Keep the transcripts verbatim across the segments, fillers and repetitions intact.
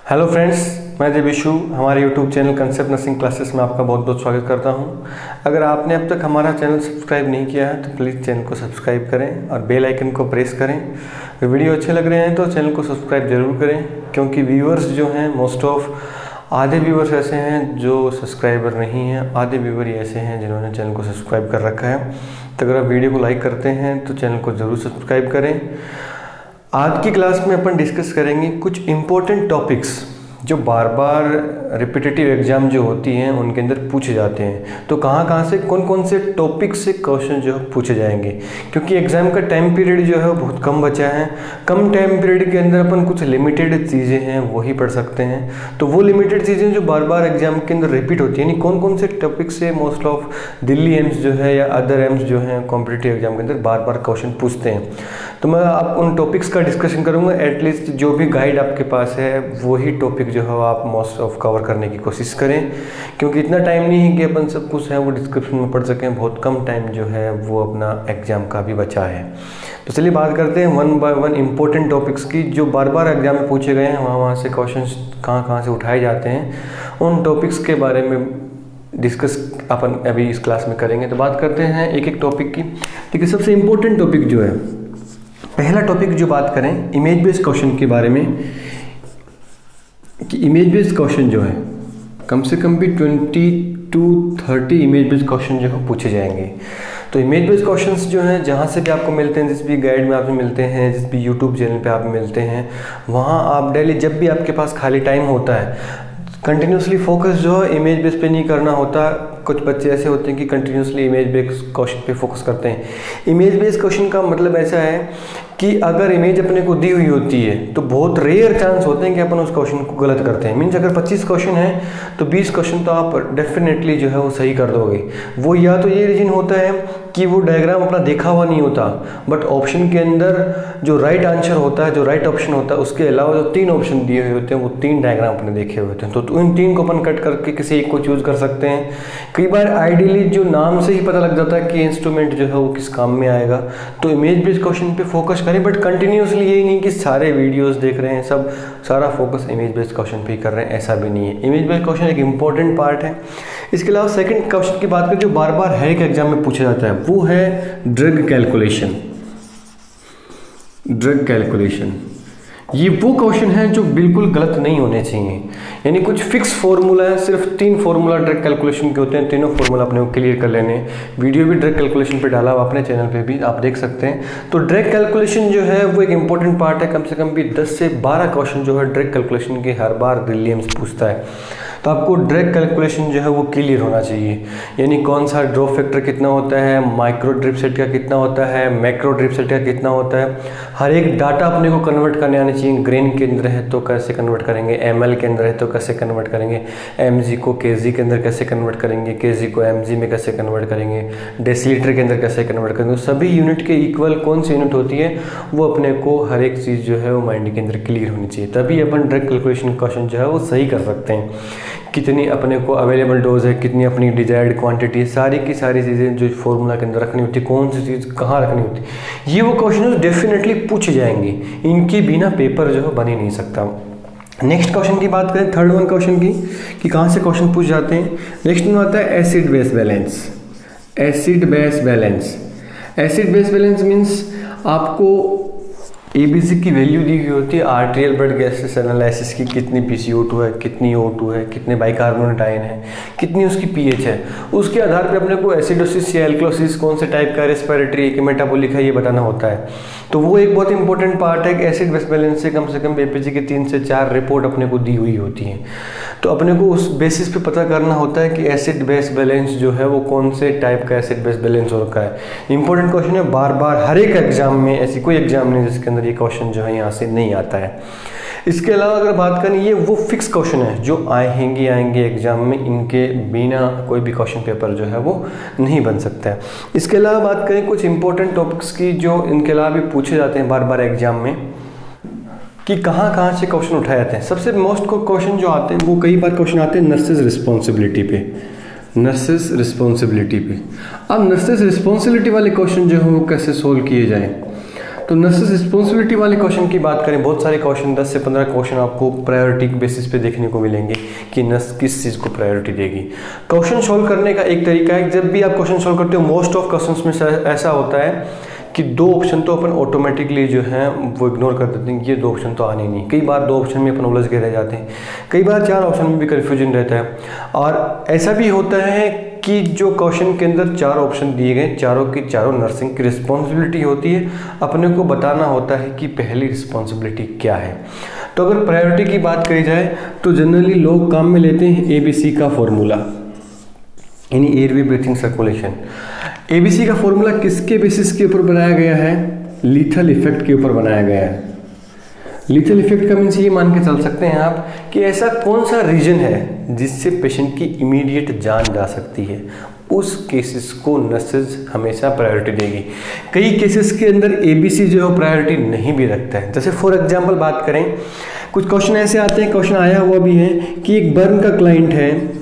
Hello friends, मैं देवेशु। हमारे YouTube channel concept nursing Classes में आपका बहुत बहुत स्वागत करता हूं। अगर आपने अब तक हमारा चैनल सब्सक्राइब नहीं किया है तो प्लीज़ चैनल को सब्सक्राइब करें और बेल आइकन को प्रेस करें। अगर वीडियो अच्छे लग रहे हैं तो चैनल को सब्सक्राइब ज़रूर करें, क्योंकि व्यूअर्स जो हैं मोस्ट ऑफ आधे व्यूअर्स ऐसे हैं जो सब्सक्राइबर नहीं हैं, आधे व्यूअर ऐसे हैं जिन्होंने चैनल को सब्सक्राइब कर रखा है। तो अगर आप वीडियो को लाइक करते हैं तो चैनल को ज़रूर सब्सक्राइब करें। आज की क्लास में अपन डिस्कस करेंगे कुछ इम्पोर्टेंट टॉपिक्स जो बार बार रिपीटेटिव एग्जाम जो होती हैं उनके अंदर पूछे जाते हैं। तो कहाँ कहाँ से कौन कौन से टॉपिक से क्वेश्चन जो है पूछे जाएंगे, क्योंकि एग्ज़ाम का टाइम पीरियड जो है वो बहुत कम बचा है। कम टाइम पीरियड के अंदर अपन कुछ लिमिटेड चीज़ें हैं वही पढ़ सकते हैं। तो वो लिमिटेड चीज़ें जो बार बार एग्जाम के अंदर रिपीट होती है, यानी कौन कौन से टॉपिक से मोस्ट ऑफ दिल्ली एम्स जो है या अदर एम्स जो हैं कॉम्पिटिटिव एग्जाम के अंदर बार बार क्वेश्चन पूछते हैं। तो मैं आप उन टॉपिक्स का डिस्कशन करूँगा। एटलीस्ट जो भी गाइड आपके पास है वही टॉपिक जो है आप मोस्ट ऑफ कवर करने की कोशिश करें, क्योंकि इतना टाइम नहीं है कि अपन सब कुछ है वो डिस्क्रिप्शन में पढ़ सकें। बहुत कम टाइम जो है वो अपना एग्जाम का भी बचा है। तो चलिए बात करते हैं one by one important topics की जो बार बार एग्जाम में पूछे गए हैं, वहाँ वहाँ से क्वेश्चन कहाँ कहाँ से उठाए जाते हैं, उन टॉपिक्स के बारे में डिस्कस अपन अभी इस क्लास में करेंगे। तो बात करते हैं एक एक टॉपिक की। ठीक है, सबसे इम्पोर्टेंट टॉपिक जो है, पहला टॉपिक जो बात करें इमेज बेस्ड क्वेश्चन के बारे में, कि इमेज बेस्ड क्वेश्चन जो है कम से कम भी twenty to thirty image based question जो है पूछे जाएंगे। तो इमेज बेस्ड क्वेश्चंस जो हैं जहाँ से भी आपको मिलते हैं, जिस भी गाइड में आपको मिलते हैं, जिस भी यूट्यूब चैनल पे आप मिलते हैं, वहाँ आप डेली जब भी आपके पास खाली टाइम होता है कंटिन्यूसली फोकस जो है इमेज बेस पे नहीं करना होता। कुछ बच्चे ऐसे होते हैं कि कंटिन्यूसली इमेज बेस्ड क्वेश्चन पे फोकस करते हैं। इमेज बेस्ड क्वेश्चन का मतलब ऐसा है कि अगर इमेज अपने को दी हुई होती है तो बहुत रेयर चांस होते हैं कि अपन उस क्वेश्चन को गलत करते हैं। मीन्स अगर पच्चीस क्वेश्चन है तो बीस क्वेश्चन तो आप डेफिनेटली जो है वो सही कर दोगे। वो या तो ये रीजन होता है कि वो डायग्राम अपना देखा हुआ नहीं होता, बट ऑप्शन के अंदर जो राइट आंसर होता है, जो राइट ऑप्शन होता है, उसके अलावा जो तीन ऑप्शन दिए हुए होते हैं वो तीन डायग्राम अपने देखे हुए होते हैं। तो इन तीन को अपन कट करके किसी एक को चूज कर सकते हैं। कई बार आइडियली जो नाम से ही पता लग जाता है कि इंस्ट्रूमेंट जो है वो किस काम में आएगा। तो इमेज बेस्ड क्वेश्चन पे फोकस करें, बट कंटिन्यूसली यही नहीं कि सारे वीडियोस देख रहे हैं, सब सारा फोकस इमेज बेस्ड क्वेश्चन पे ही कर रहे हैं, ऐसा भी नहीं है। इमेज बेस्ड क्वेश्चन एक इंपॉर्टेंट पार्ट है। इसके अलावा सेकंड क्वेश्चन की बात करें जो बार बार हर एक एग्जाम में पूछा जाता है, वो है ड्रग कैलकुलेशन। ड्रग कैलकुलेशन ये वो क्वेश्चन है जो बिल्कुल गलत नहीं होने चाहिए। यानी कुछ फिक्स फॉर्मूला है, सिर्फ तीन फॉर्मूला ड्रग कैलकुलेशन के होते हैं, तीनों फॉर्मूला अपने को क्लियर कर लेने। वीडियो भी ड्रग कैलकुलेशन पे डाला हुआ अपने चैनल पे भी आप देख सकते हैं। तो ड्रग कैलकुलेशन जो है वो एक इंपॉर्टेंट पार्ट है। कम से कम भी दस से बारह क्वेश्चन जो है ड्रग कैलकुलेशन के हर बार दिल्ली एम्स पूछता है। तो आपको ड्रग कैलकुलेशन जो है वो क्लियर होना चाहिए। यानी कौन सा ड्रॉप फैक्टर कितना होता है, माइक्रो ड्रिप सेट का कितना होता है, मैक्रो ड्रिप सेट का कितना होता है, हर एक डाटा अपने को कन्वर्ट करने आने चाहिए। ग्रेन के अंदर है तो कैसे कन्वर्ट करेंगे, एमएल के अंदर है तो कैसे कन्वर्ट करेंगे, एमजी को केजी के अंदर कैसे कन्वर्ट करेंगे, केजी को एमजी में कैसे कन्वर्ट करेंगे, डेसीलीटर के अंदर कैसे कन्वर्ट करेंगे। सभी यूनिट के इक्वल कौन सी यूनिट होती है वो अपने को हर एक चीज़ जो है वो माइंड के अंदर क्लियर होनी चाहिए, तभी अपन ड्रग कैलकुलेशन क्वेश्चन जो है वो सही कर सकते हैं। कितनी अपने को अवेलेबल डोज है, कितनी अपनी डिजायर्ड क्वांटिटी है, सारी की सारी चीज़ें जो फॉर्मूला के अंदर रखनी होती है, कौन सी चीज़ कहाँ रखनी होती है, ये वो क्वेश्चन डेफिनेटली पूछे जाएंगे। इनके बिना पेपर जो है बन ही नहीं सकता। नेक्स्ट क्वेश्चन की बात करें, थर्ड वन क्वेश्चन की, कि कहाँ से क्वेश्चन पूछ जाते हैं। नेक्स्ट में आता है acid base balance. Acid base balance acid base balance means आपको एबीसी की वैल्यू दी हुई होती है, आर्टेरियल ब्लड गैसेस एनालिसिस की, कितनी पीसीओ टू है, कितनी ओ टू है, कितने बाइकार्बोनेट आयन है, कितनी उसकी पीएच है। उसके आधार पे अपने को एसिडोसिस या एल्कलोसिस कौन से टाइप का, रेस्पिरेटरी है कि मेटाबॉलिक है, ये बताना होता है। तो वो एक बहुत इंपॉर्टेंट पार्ट है कि एसिड बेस बैलेंस से कम से कम एपीजी की तीन से चार रिपोर्ट अपने को दी हुई होती हैं। तो अपने को उस बेसिस पे पता करना होता है कि एसिड बेस बैलेंस जो है वो कौन से टाइप का एसिड बेस बैलेंस हो रखा है। इंपॉर्टेंट क्वेश्चन है, बार बार हर एक एग्जाम में, ऐसी कोई एग्जाम नहीं जिसके अंदर ये क्वेश्चन जो है यहाँ से नहीं आता है। इसके अलावा अगर बात करें, ये वो फिक्स क्वेश्चन है जो आएंगे आएंगे एग्जाम में, इनके बिना कोई भी क्वेश्चन पेपर जो है वो नहीं बन सकता है। इसके अलावा बात करें कुछ इंपॉर्टेंट टॉपिक्स की जो इनके अलावा भी पूछे जाते हैं बार बार एग्जाम में, कि कहाँ कहाँ से क्वेश्चन उठाए जाते हैं। सबसे मोस्ट क्वेश्चन जो आते हैं वो कई बार क्वेश्चन आते हैं नर्सेज रिस्पॉन्सिबिलिटी पे। नर्सेज रिस्पॉन्सिबिलिटी पे अब नर्सेज रिस्पॉन्सिबिलिटी वाले क्वेश्चन जो है वो कैसे सोल्व किए जाएँ। तो नर्सेस रिस्पॉन्सिबिलिटी वाले क्वेश्चन की बात करें, बहुत सारे क्वेश्चन, दस से पंद्रह क्वेश्चन आपको प्रायोरिटी बेसिस पे देखने को मिलेंगे कि नर्स किस चीज़ को प्रायोरिटी देगी। क्वेश्चन सॉल्व करने का एक तरीका है, जब भी आप क्वेश्चन सॉल्व करते हो मोस्ट ऑफ क्वेश्चंस में ऐसा होता है कि दो ऑप्शन तो अपन ऑटोमेटिकली जो है वो इग्नोर कर देते हैं, ये दो ऑप्शन तो आने नहीं। कई बार दो ऑप्शन में अपन उलझ के रह जाते हैं, कई बार चार ऑप्शन में भी कन्फ्यूजन रहता है। और ऐसा भी होता है कि जो क्वेश्चन के अंदर चार ऑप्शन दिए गए, चारों की चारों नर्सिंग की रिस्पॉन्सिबिलिटी होती है, अपने को बताना होता है कि पहली रिस्पॉन्सिबिलिटी क्या है। तो अगर प्रायोरिटी की बात करी जाए तो जनरली लोग काम में लेते हैं ए बी सी का फॉर्मूला, यानी airway breathing circulation. A B C का फॉर्मूला किसके बेसिस के ऊपर बनाया गया है? लीथल इफेक्ट के ऊपर बनाया गया है। लीथल इफेक्ट का मीन्स ये मान के चल सकते हैं आप कि ऐसा कौन सा रीजन है जिससे पेशेंट की इमीडिएट जान जा सकती है, उस केसेस को नर्सेज हमेशा प्रायोरिटी देगी। कई केसेस के अंदर ए बी सी जो है प्रायोरिटी नहीं भी रखता है। जैसे फॉर एग्जांपल बात करें, कुछ क्वेश्चन ऐसे आते हैं, क्वेश्चन आया हुआ भी है कि एक बर्न का क्लाइंट है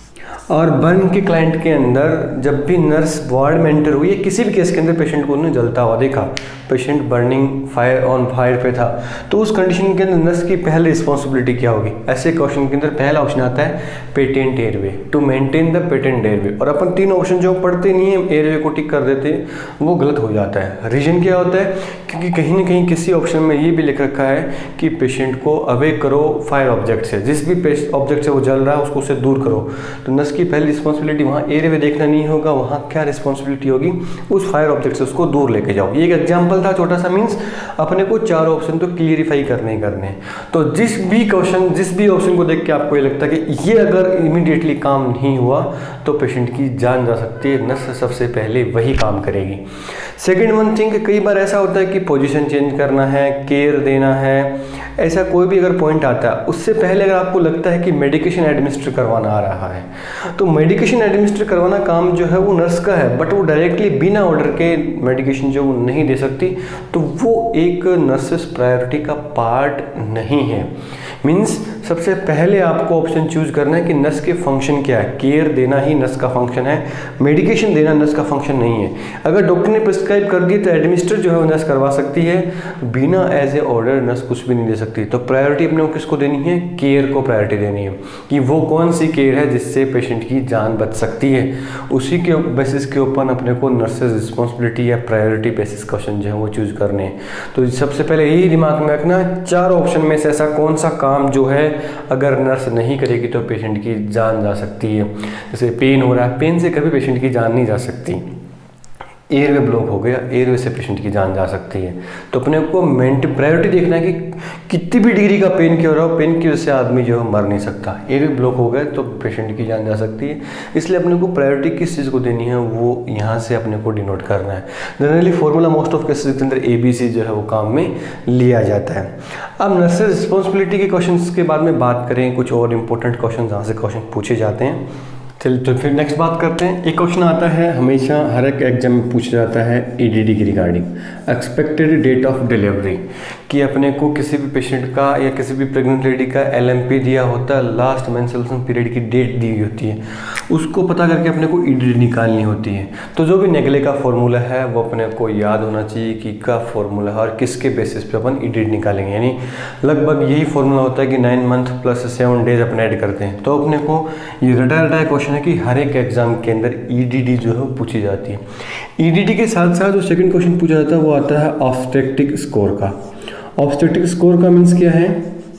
और बर्न के क्लाइंट के अंदर जब भी नर्स वार्ड में एंटर हुई है, किसी भी केस के अंदर पेशेंट को उन्होंने जलता हुआ देखा, patient burning fire on fire पे था, तो उस कंडीशन के अंदर नर्स की पहली रिस्पॉन्सिबिलिटी क्या होगी? ऐसे क्वेश्चन के अंदर पहला ऑप्शन आता है patent airway, to maintain the patent airway. और अपन तीन ऑप्शन जो पढ़ते नहीं है, एयरवे को टिक कर देते हैं, वो गलत हो जाता है। रीजन क्या होता है? क्योंकि कहीं ना कहीं किसी ऑप्शन में ये भी लिख रखा है कि पेशेंट को अवे करो फायर ऑब्जेक्ट से, जिस भी ऑब्जेक्ट से वो जल रहा है उसको उससे दूर करो। तो नर्स की पहली रिस्पॉन्सिबिलिटी वहाँ एयरवे देखना नहीं होगा, वहाँ क्या रिस्पॉन्सिबिलिटी होगी? उस फायर ऑब्जेक्ट से उसको दूर लेके जाओ। ये एक एग्जाम्पल था छोटा सा, मीन्स अपने को चार ऑप्शन तो क्लियरिफाई करने ही करने हैं। तो जिस भी क्वेश्चन जिस भी ऑप्शन को देख के आपको ये लगता है कि ये अगर इमीडिएटली काम नहीं हुआ तो पेशेंट की जान जा सकती है, नर्स सबसे पहले वही काम करेगी। सेकेंड वन थिंग, कई बार ऐसा होता है कि पोजीशन चेंज करना है, केयर देना है, ऐसा कोई भी अगर पॉइंट आता है, उससे पहले अगर आपको लगता है कि मेडिकेशन एडमिनिस्टर करवाना आ रहा है, तो मेडिकेशन एडमिनिस्टर करवाना काम जो है वो नर्स का है, बट वो डायरेक्टली बिना ऑर्डर के मेडिकेशन जो वो नहीं दे सकती, तो वो एक नर्सेस प्रायोरिटी का पार्ट नहीं है। मीन्स सबसे पहले आपको ऑप्शन चूज करना है कि नर्स के फंक्शन क्या है। केयर देना ही नर्स का फंक्शन है, मेडिकेशन देना नर्स का फंक्शन नहीं है। अगर डॉक्टर ने प्रिस्क्राइब कर दी तो एडमिनिस्टर जो है वो नर्स करवा सकती है, बिना एज ए ऑर्डर नर्स कुछ भी नहीं दे सकती। तो प्रायोरिटी अपने को किसको देनी है? केयर को प्रायोरिटी देनी है कि वो कौन सी केयर है जिससे पेशेंट की जान बच सकती है। उसी के बेसिस के ऊपर अपने को नर्सेज रिस्पॉन्सिबिलिटी या प्रायोरिटी बेसिस क्वेश्चन जो है वो चूज करने हैं। तो सबसे पहले यही दिमाग में रखना, चार ऑप्शन में से ऐसा कौन सा काम जो है अगर नर्स नहीं करेगी तो पेशेंट की जान जा सकती है। जैसे पेन हो रहा है, पेन से कभी पेशेंट की जान नहीं जा सकती। एयरवे ब्लॉक हो गया, एयरवे से पेशेंट की जान जा सकती है। तो अपने को मेंट प्रायोरिटी देखना है कि कितनी भी डिग्री का पेन क्यों रहा हो, पेन की वजह से आदमी जो है मर नहीं सकता। एयरवे ब्लॉक हो गया तो पेशेंट की जान जा सकती है। इसलिए अपने को प्रायोरिटी किस चीज़ को देनी है वो यहाँ से अपने को डिनोट करना है। Generally formula most of cases के अंदर ए बी सी जो है वो काम में लिया जाता है। अब नर्सेज रिस्पॉन्सिबिलिटी के क्वेश्चन के बाद में बात करें, कुछ और इंपॉर्टेंट क्वेश्चन जहाँ से क्वेश्चन पूछे जाते हैं। चलिए तो फिर नेक्स्ट बात करते हैं। एक क्वेश्चन आता है हमेशा हर एक एग्जाम में पूछा जाता है ई डी डी की regarding, expected date of delivery, कि अपने को किसी भी पेशेंट का या किसी भी प्रेग्नेंट लेडी का एल एम पी दिया होता है, लास्ट मेंस्ट्रुएशन पीरियड की डेट दी होती है, उसको पता करके अपने को ई डी डी निकालनी होती है। तो जो भी नेगले का फॉर्मूला है वो अपने को याद होना चाहिए कि का फॉर्मूला है और किसके बेसिस पे अपन ई डी डी निकालेंगे। यानी लगभग यही फॉर्मूला होता है कि nine month plus seven days अपने ऐड करते हैं। तो अपने को ये रटा रटा क्वेश्चन है कि हर एक एग्जाम के अंदर ई डी डी जो है वो पूछी जाती है। ई डी डी के साथ साथ जो सेकंड क्वेश्चन पूछा जाता है वो आता है ऑब्स्टेट्रिक स्कोर का। ऑब्स्टेट्रिक स्कोर का मीन्स क्या है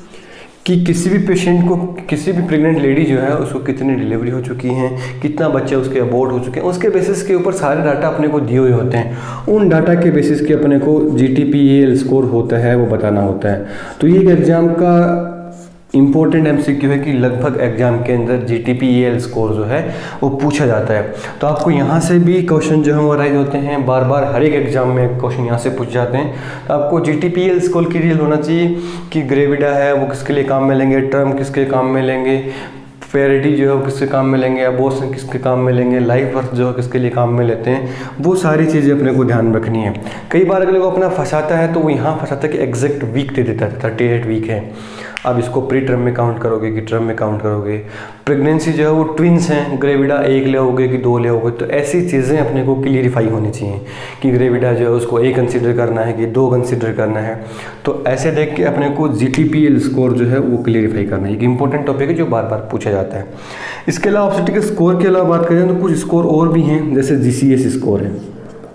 कि किसी भी पेशेंट को, किसी भी प्रेग्नेंट लेडी जो है उसको कितनी डिलीवरी हो चुकी हैं, कितना बच्चे उसके अबॉर्ट हो चुके हैं, उसके बेसिस के ऊपर सारे डाटा अपने को दिए हुए होते हैं। उन डाटा के बेसिस के अपने को G T P A L score होता है वो बताना होता है। तो ये एक एग्जाम का इंपॉर्टेंट एम सी क्यू है कि लगभग एग्जाम के अंदर G T P A L score जो है वो पूछा जाता है। तो आपको यहाँ से भी क्वेश्चन जो है वो राइज होते हैं, बार बार हर एक एग्जाम में क्वेश्चन यहाँ से पूछ जाते हैं। तो आपको G T P A L score clear होना चाहिए कि ग्रेविडा है वो किसके लिए काम में लेंगे, टर्म किसके काम में लेंगे, फेरिटी जो है वो किसके काम में लेंगे, अबॉर्शन किसके काम में लेंगे, लाइफ बर्थ जो है किसके लिए काम में लेते हैं, वो सारी चीज़ें अपने को ध्यान रखनी है। कई बार अगले को अपना फंसाता है तो वो यहाँ फंसाता है कि एग्जैक्ट वीक दे देता है, थर्टी एट वीक है, अब इसको प्री टर्म में काउंट करोगे कि टर्म में काउंट करोगे, प्रेगनेंसी जो है वो ट्विंस हैं, ग्रेविडा एक लोगे कि दो लोगे, तो ऐसी चीज़ें अपने को क्लियरिफाई होनी चाहिए कि ग्रेविडा जो है उसको ए कंसीडर करना है कि दो कंसीडर करना है। तो ऐसे देख के अपने को G T P L score जो है वो क्लियरिफाई करना है, एक इंपॉर्टेंट टॉपिक है जो बार बार पूछा जाता है। इसके अलावा ऑब्स्टेट्रिक स्कोर के अलावा बात करें तो कुछ स्कोर और भी हैं, जैसे जी सी एस स्कोर है,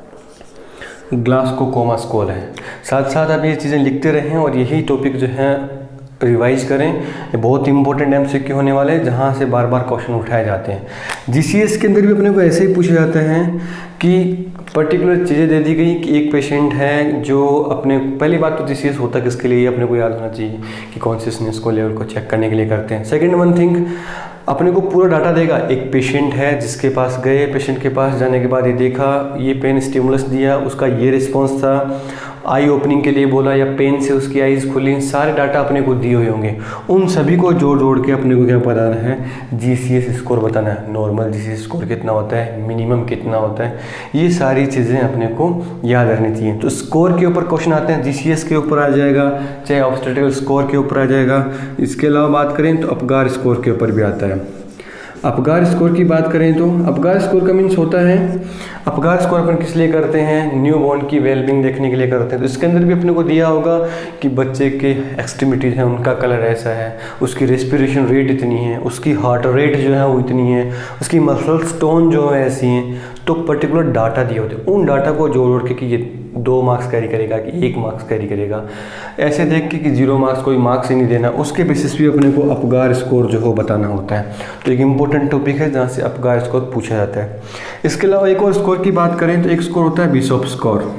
ग्लासको-कोमा स्कोर है। साथ साथ आप ये चीज़ें लिखते रहें और यही टॉपिक जो है रिवाइज करें, ये बहुत इंपॉर्टेंट एमसीक्यू होने वाले हैं जहाँ से बार बार क्वेश्चन उठाए जाते हैं। जीसीएस के अंदर भी अपने को ऐसे ही पूछे जाते हैं कि पर्टिकुलर चीज़ें दे दी गई कि एक पेशेंट है जो अपने, पहली बात तो जीसीएस होता किसके लिए अपने को याद होना चाहिए कि कॉन्शियसनेस को लेवल को चेक करने के लिए करते हैं। सेकेंड वन थिंग, अपने को पूरा डाटा देगा, एक पेशेंट है जिसके पास गए, पेशेंट के पास जाने के बाद ये देखा, ये पेन स्टिमुलस दिया, उसका ये रिस्पॉन्स था, आई ओपनिंग के लिए बोला या पेन से उसकी आईज खुली, सारे डाटा अपने को दिए हुए होंगे। उन सभी को जोड़ जोड़ के अपने को क्या बताना है, जीसीएस स्कोर बताना है। नॉर्मल जीसीएस स्कोर कितना होता है, मिनिमम कितना होता है, ये सारी चीज़ें अपने को याद रखनी चाहिए। तो स्कोर के ऊपर क्वेश्चन आते हैं, जीसीएस के ऊपर आ जाएगा, चाहे ऑब्स्टेट्रिकल स्कोर के ऊपर आ जाएगा। इसके अलावा बात करें तो अपगार स्कोर के ऊपर भी आता है। अपगार स्कोर की बात करें तो अपगार स्कोर का मीन्स होता है, अपगार स्कोर अपन किस लिए करते हैं, न्यू बॉर्न की वेलबींग देखने के लिए करते हैं। तो इसके अंदर भी अपने को दिया होगा कि बच्चे के एक्सट्रीमिटीज हैं उनका कलर ऐसा है, उसकी रेस्पिरेशन रेट इतनी है, उसकी हार्ट रेट जो है वो इतनी है, उसकी मसल स्टोन जो है ऐसी हैं। तो पर्टिकुलर डाटा दिए होते हैं, उन डाटा को जोड़ जोड़ के कि ये दो मार्क्स कैरी करेगा कि एक मार्क्स कैरी करेगा, ऐसे देख के कि जीरो मार्क्स कोई मार्क्स ही नहीं देना, उसके बेसिस पे अपने को अपगार स्कोर जो हो बताना होता है। तो एक इंपॉर्टेंट टॉपिक है जहाँ से अपगार स्कोर पूछा जाता है। इसके अलावा एक और स्कोर की बात करें तो एक स्कोर होता है बिशॉप स्कोर।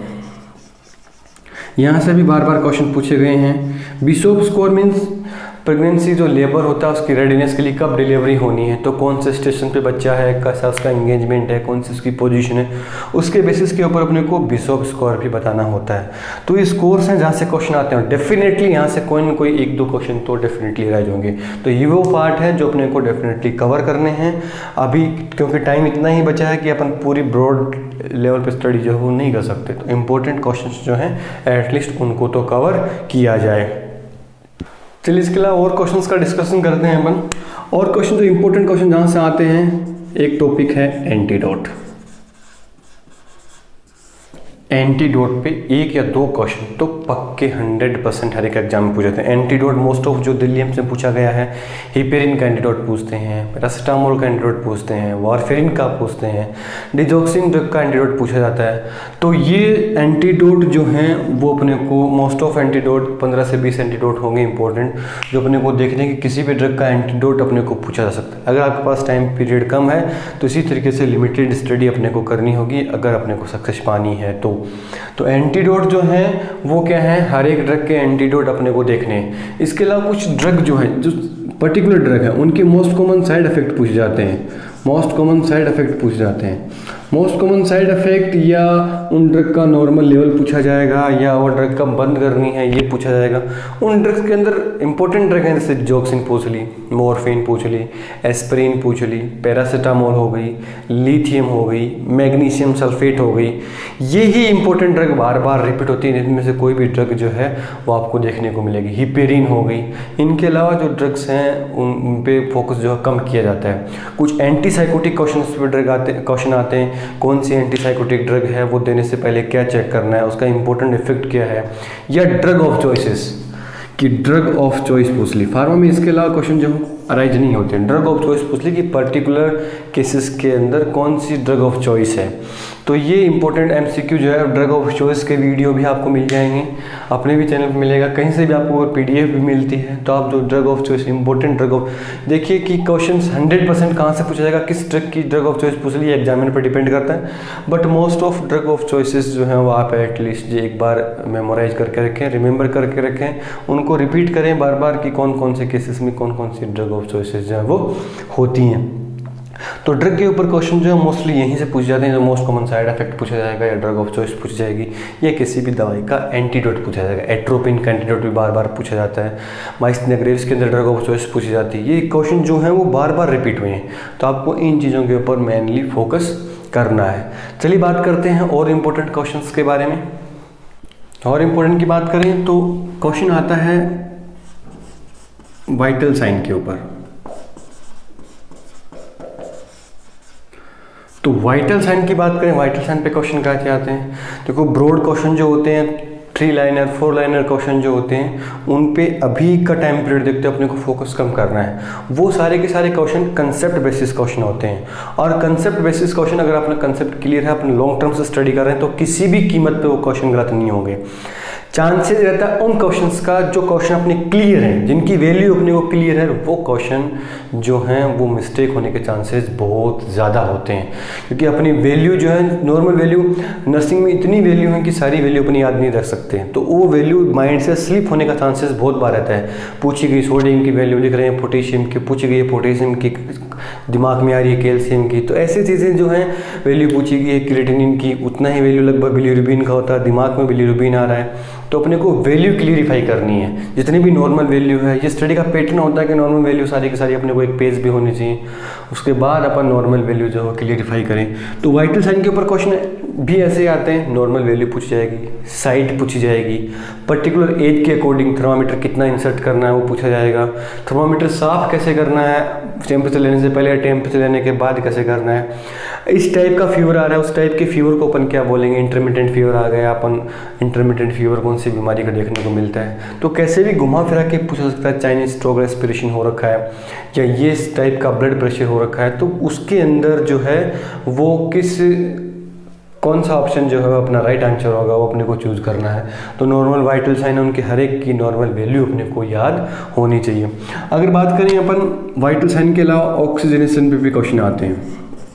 यहाँ से भी बार बार क्वेश्चन पूछे गए हैं। बिशॉप स्कोर मीन्स प्रेगनेंसी जो लेबर होता है उसकी रेडीनेस के लिए कब डिलीवरी होनी है, तो कौन से स्टेशन पे बच्चा है, कैसा उसका एंगेजमेंट है, कौन सी उसकी पोजीशन है, उसके बेसिस के ऊपर अपने को बिशॉप स्कोर भी बताना होता है। तो ये स्कोर्स हैं जहाँ से क्वेश्चन आते हैं। डेफिनेटली यहाँ से कोई ना कोई एक दो क्वेश्चन तो डेफिनेटली रह जाएंगे। तो ये वो पार्ट है जो अपने को डेफिनेटली कवर करने हैं अभी, क्योंकि टाइम इतना ही बचा है कि अपन पूरी ब्रॉड लेवल पे स्टडी जो है वो नहीं कर सकते। तो इम्पोर्टेंट क्वेश्चन जो हैं एटलीस्ट उनको तो कवर किया जाए। चलिए इसके अलावा और क्वेश्चंस का डिस्कशन करते हैं अपन। और क्वेश्चन जो इंपॉर्टेंट क्वेश्चन जहाँ से आते हैं, एक टॉपिक है एंटीडोट। एंटीडोट पे एक या दो क्वेश्चन तो पक्के हंड्रेड परसेंट हर एक एग्जाम में पूछे जाते हैं। एंटीडोट मोस्ट ऑफ जो दिल्ली हमसे पूछा गया है, हिपेरिन का एंटीडोट पूछते हैं, पैरासिटामोल का एंटीडोट पूछते हैं, वारफेरिन का पूछते हैं, डिजॉक्सिन ड्रग का एंटीडोट पूछा जाता है। तो ये एंटीडोट जो हैं वो अपने को मोस्ट ऑफ एंटीडोट पंद्रह से बीस एंटीडोट होंगे इंपॉर्टेंट, जो अपने को देखने की किसी भी ड्रग का एंटीडोट अपने को पूछा जा सकता है। अगर आपके पास टाइम पीरियड कम है तो इसी तरीके से लिमिटेड स्टडी अपने को करनी होगी अगर अपने को सक्सेस पानी है तो। तो एंटीडोट जो है वो क्या है, हर एक ड्रग के एंटीडोट अपने को देखने हैं। इसके अलावा कुछ ड्रग जो है, जो पर्टिकुलर ड्रग है, उनके मोस्ट कॉमन साइड इफेक्ट पूछे जाते हैं। मोस्ट कॉमन साइड इफेक्ट पूछे जाते हैं। मोस्ट कॉमन साइड इफेक्ट या उन ड्रग का नॉर्मल लेवल पूछा जाएगा या वो ड्रग कब बंद करनी है ये पूछा जाएगा। उन ड्रग्स के अंदर इंपॉर्टेंट ड्रग हैं जैसे जोक्सिन पूछ ली, मॉर्फिन पूछ ली, एस्प्रिन पूछ ली, पैरासीटामोल हो गई, लिथियम हो गई, मैग्नीशियम सल्फेट हो गई। ये ही इंपॉर्टेंट ड्रग बार बार रिपीट होती है, इनमें से कोई भी ड्रग जो है वो आपको देखने को मिलेगी। हिपेरिन हो गई। इनके अलावा जो ड्रग्स हैं उन पे फोकस जो है कम किया जाता है। कुछ एंटीसाइकोटिक क्वेश्चन पे ड्रग आते क्वेश्चन आते हैं, कौन सी एंटीसाइकोटिक ड्रग है, वो देने से पहले क्या चेक करना है, उसका इंपॉर्टेंट इफेक्ट क्या है, या ड्रग ऑफ चॉइसेस कि ड्रग ऑफ चॉइस पूछ ली। फार्मा में इसके अलावा क्वेश्चन जो अराइज नहीं होते हैं। ड्रग ऑफ चॉइस पूछ ली कि पर्टिकुलर केसेस के अंदर कौन सी ड्रग ऑफ चॉइस है। तो ये इंपॉर्टेंट एमसीक्यू जो है ड्रग ऑफ चॉइस के वीडियो भी आपको मिल जाएंगे, अपने भी चैनल पे मिलेगा, कहीं से भी आपको पीडीएफ भी मिलती है। तो आप जो drug of choice important drug of, देखिए कि क्वेश्चन हंड्रेड परसेंट कहाँ से पूछा जाएगा, किस ड्रग की ड्रग ऑफ चॉइस पूछ ली, एग्जामिनर पर डिपेंड करता है। But most of drug of choices जो हैं वो आप एटलीस्ट एक बार मेमोराइज करके रखें, रिमेंबर करके रखें, उनको रिपीट करें बार बार कि कौन कौन से केसेस में कौन कौन सी ड्रग ऑफ चॉइसेस जो है वो होती हैं। तो ड्रग के ऊपर क्वेश्चन जो है मोस्टली यहीं से पूछे जाते हैं, जो मोस्ट कॉमन साइड इफेक्ट पूछा जाएगा या ड्रग ऑफ चॉइस पूछी जाएगी या किसी भी दवाई का एंटीडोट पूछा जाएगा। एट्रोपिन का एंटीडोट भी बार बार पूछा जाता है। माइस्थेनिया ग्रेव्स के अंदर ड्रग ऑफ चॉइस पूछी जाती है। ये क्वेश्चन जो है वो बार बार रिपीट हुए हैं, तो आपको इन चीज़ों के ऊपर मेनली फोकस करना है। चलिए बात करते हैं और इम्पोर्टेंट क्वेश्चन के बारे में। और इम्पोर्टेंट की बात करें तो क्वेश्चन आता है वाइटल साइन के ऊपर। तो वाइटल साइन की बात करें, वाइटल साइन पे क्वेश्चन कहाँ से आते हैं? देखो ब्रॉड क्वेश्चन जो होते हैं, three liner four liner question जो होते हैं, उन पे अभी का टाइम पीरियड देखते हैं, अपने को फोकस कम करना है। वो सारे के सारे क्वेश्चन कंसेप्ट बेसिस क्वेश्चन होते हैं, और कंसेप्ट बेसिस क्वेश्चन अगर अपना कंसेप्ट क्लियर है, अपने लॉन्ग टर्म से स्टडी कर रहे हैं, तो किसी भी कीमत पे वो क्वेश्चन गलत नहीं होंगे। चांसेस रहता है उन क्वेश्चंस का जो क्वेश्चन अपने क्लियर हैं, जिनकी वैल्यू अपने को क्लियर है, वो क्वेश्चन जो हैं वो मिस्टेक होने के चांसेस बहुत ज़्यादा होते हैं, क्योंकि अपनी वैल्यू जो है, नॉर्मल वैल्यू नर्सिंग में इतनी वैल्यू है कि सारी वैल्यू अपनी याद नहीं रख सकते, तो वो वैल्यू माइंड से स्लिप होने का चांसेस बहुत बार रहता है। पूछी गई सोडियम की वैल्यू लिख रहे हैं, पोटेशियम की पूछी गई है, पोटेशियम की दिमाग में आ रही है, कैल्शियम की, तो ऐसी चीज़ें जो हैं वैल्यू पूछी गई है, क्रिएटिनिन की उतना ही वैल्यू लगभग बिलीरुबिन का होता है, दिमाग में बिलीरुबिन आ रहा है, तो अपने को वैल्यू क्लियरिफाई करनी है। जितनी भी नॉर्मल वैल्यू है, ये स्टडी का पैटर्न होता है कि नॉर्मल वैल्यू सारी की सारी अपने को एक पेज भी होनी चाहिए, उसके बाद अपन नॉर्मल वैल्यू जो है क्लियरिफाई करें। तो वाइटल साइन के ऊपर क्वेश्चन भी ऐसे आते हैं, नॉर्मल वैल्यू पूछी जाएगी, साइट पूछी जाएगी, पर्टिकुलर एज के अकॉर्डिंग थर्मामीटर कितना इंसर्ट करना है वो पूछा जाएगा, थर्मामीटर साफ कैसे करना है, टेम्परेचर लेने से पहले, टेम्परेचर लेने के बाद कैसे करना है, इस टाइप का फीवर आ रहा है, उस टाइप के फीवर को अपन क्या बोलेंगे, इंटरमिटेंट फीवर आ गया, अपन इंटरमिटेंट फीवर कौन सी बीमारी का देखने को मिलता है, तो कैसे भी घुमा फिरा के पूछा सकता है, चाइनीज स्ट्रोक रेस्पिरेशन हो रखा है या ये इस टाइप का ब्लड प्रेशर हो रखा है, तो उसके अंदर जो है वो किस कौन सा ऑप्शन जो है अपना राइट आंसर होगा वो अपने को चूज करना है। तो नॉर्मल वाइटल साइन उनके हर एक की नॉर्मल वैल्यू अपने को याद होनी चाहिए। अगर बात करें अपन वाइटल साइन के अलावा ऑक्सीजनेशन पे भी क्वेश्चन आते हैं।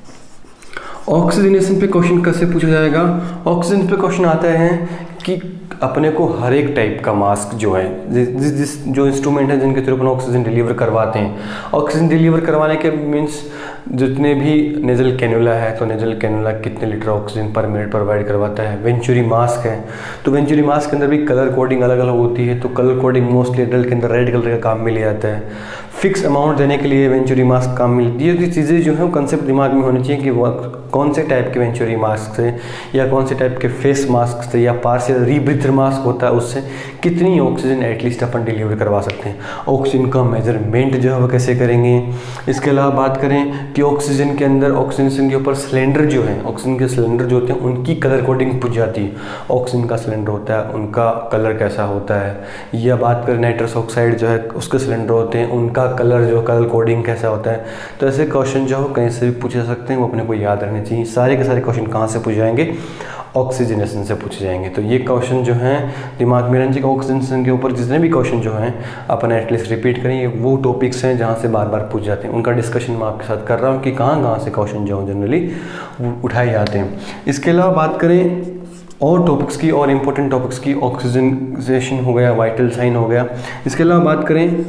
ऑक्सीजनेशन पे क्वेश्चन कैसे पूछा जाएगा? ऑक्सीजन पे क्वेश्चन आता है कि अपने को हर एक टाइप का मास्क जो है, जिस जिस जो इंस्ट्रूमेंट है जिनके थ्रू अपन ऑक्सीजन डिलीवर करवाते हैं, ऑक्सीजन डिलीवर करवाने के मीन्स जितने भी नेजल कैनुला है, तो नेजल कैनुला कितने litre oxygen per minute provide करवाता है। वेंचुरी मास्क है, तो वेंचुरी मास्क के अंदर भी कलर कोडिंग अलग अलग होती है, तो कलर कोडिंग मोस्टली एडल्ट के अंदर रेड कलर का काम मिल जाता है। फिक्स अमाउंट देने के लिए वेंचुरी मास्क काम मिलती है। ये चीज़ें जो है कंसेप्ट दिमाग में होनी चाहिए कि वो कौन से टाइप के वेंचुरी मास्क से या कौन से टाइप के फेस मास्क से या पार्शियल रीब्रीथर मास्क होता है उससे कितनी ऑक्सीजन एटलीस्ट अपन डिलीवर करवा सकते हैं। ऑक्सीजन का मेजरमेंट जो है वो कैसे करेंगे। इसके अलावा बात करें कि ऑक्सीजन के अंदर ऑक्सीजन के ऊपर सिलेंडर जो है, ऑक्सीजन के सिलेंडर जो होते हैं उनकी कलर कोडिंग पूछ जाती है। ऑक्सीजन का सिलेंडर होता है उनका कलर कैसा होता है, या बात करें नाइट्रस ऑक्साइड जो है उसके सिलेंडर होते हैं उनका कलर जो कलर कोडिंग कैसा होता है। तो ऐसे क्वेश्चन जो कहीं से भी पूछे जा सकते हैं, वो अपने को याद रहने चाहिए। सारे के सारे क्वेश्चन कहाँ से पूछे जाएंगे? ऑक्सीजनेशन से पूछे जाएंगे। तो ये क्वेश्चन जो हैं दिमाग में रहने चाहिए। ऑक्सीजनेशन के ऊपर जितने भी क्वेश्चन जो हैं अपन एटलीस्ट रिपीट करें, ये वो टॉपिक्स हैं जहाँ से बार बार पूछ जाते हैं। उनका डिस्कशन मैं आपके साथ कर रहा हूँ कि कहाँ कहाँ से क्वेश्चन जो हैं जनरली उठाए जाते हैं। इसके अलावा बात करें और टॉपिक्स की और इम्पोर्टेंट टॉपिक्स की, ऑक्सीजनेशन हो गया, वाइटल साइन हो गया। इसके अलावा बात करें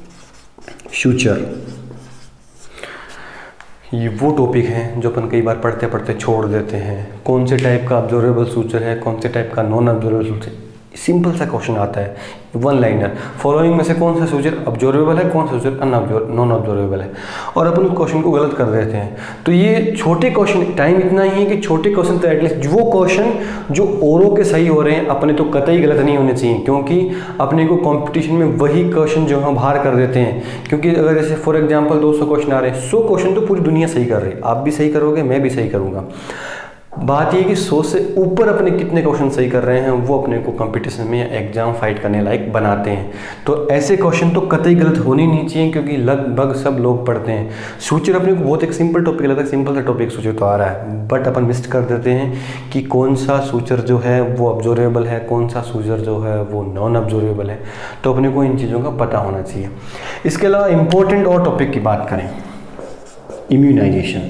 सूचर, ये वो टॉपिक हैं जो अपन कई बार पढ़ते पढ़ते छोड़ देते हैं। कौन से टाइप का ऑब्जर्वेबल सूचर है, कौन से टाइप का नॉन ऑब्जर्वेबल सूचर। सिंपल सा क्वेश्चन आता है, वन लाइनर, फॉलोइंग में से कौन सा सूचर ऑब्जर्वेबल है, कौन सा सूचर अनऑब्जर्व नॉन ऑब्जर्वेबल है, और अपन उस क्वेश्चन को गलत कर देते हैं। तो ये छोटे क्वेश्चन, टाइम इतना ही है कि छोटे क्वेश्चन तो एटलीस्ट वो क्वेश्चन जो औरों के सही हो रहे हैं अपने तो कतई गलत नहीं होने चाहिए, क्योंकि अपने को कंपटीशन में वही क्वेश्चन जो है बाहर कर देते हैं। क्योंकि अगर जैसे फॉर एग्जाम्पल दो सौ क्वेश्चन आ रहे हैं, सौ क्वेश्चन तो पूरी दुनिया सही कर रही है, आप भी सही करोगे, मैं भी सही करूँगा। बात ये कि सौ से ऊपर अपने कितने क्वेश्चन सही कर रहे हैं वो अपने को कंपटीशन में या एग्जाम फाइट करने लायक बनाते हैं। तो ऐसे क्वेश्चन तो कतई गलत होने नहीं चाहिए, क्योंकि लगभग सब लोग पढ़ते हैं। सूचर अपने को बहुत एक सिंपल टॉपिक लगता है, सिंपल सा टॉपिक सूचर तो आ रहा है, बट अपन मिस कर देते हैं कि कौन सा सूचर जो है वो ऑब्जर्वेबल है, कौन सा सूचर जो है वो नॉन ऑब्जर्वेबल है। तो अपने को इन चीज़ों का पता होना चाहिए। इसके अलावा इम्पोर्टेंट और टॉपिक की बात करें, इम्यूनाइजेशन